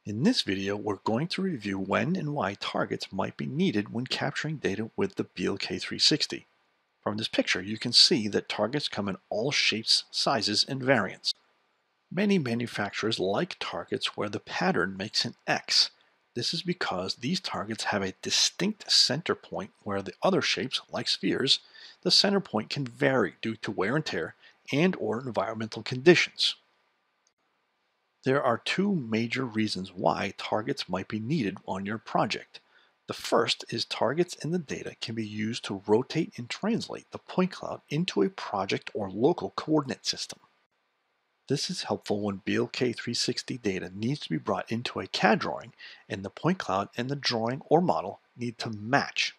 In this video, we're going to review when and why targets might be needed when capturing data with the BLK360. From this picture, you can see that targets come in all shapes, sizes, and variants. Many manufacturers like targets where the pattern makes an X. This is because these targets have a distinct center point where the other shapes, like spheres, the center point can vary due to wear and tear and/or environmental conditions. There are two major reasons why targets might be needed on your project. The first is targets in the data can be used to rotate and translate the point cloud into a project or local coordinate system. This is helpful when BLK360 data needs to be brought into a CAD drawing and the point cloud and the drawing or model need to match.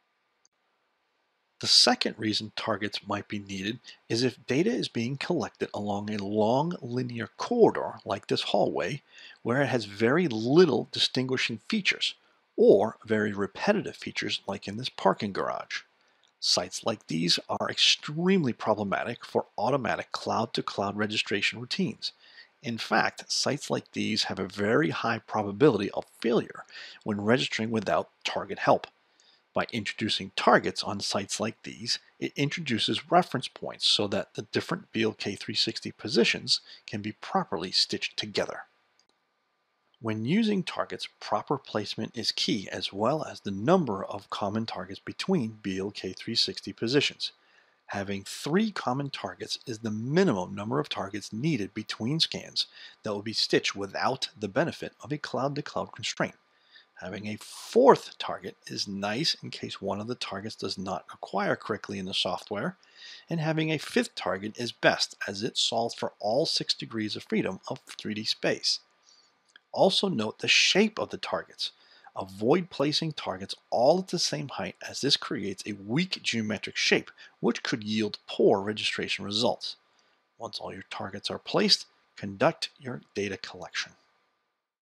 The second reason targets might be needed is if data is being collected along a long linear corridor like this hallway, where it has very little distinguishing features, or very repetitive features like in this parking garage. Sites like these are extremely problematic for automatic cloud-to-cloud registration routines. In fact, sites like these have a very high probability of failure when registering without target help. By introducing targets on sites like these, it introduces reference points so that the different BLK360 positions can be properly stitched together. When using targets, proper placement is key, as well as the number of common targets between BLK360 positions. Having 3 common targets is the minimum number of targets needed between scans that will be stitched without the benefit of a cloud-to-cloud constraint. Having a 4th target is nice in case one of the targets does not acquire correctly in the software, and having a 5th target is best as it solves for all 6 degrees of freedom of 3D space. Also note the shape of the targets. Avoid placing targets all at the same height, as this creates a weak geometric shape which could yield poor registration results. Once all your targets are placed, conduct your data collection.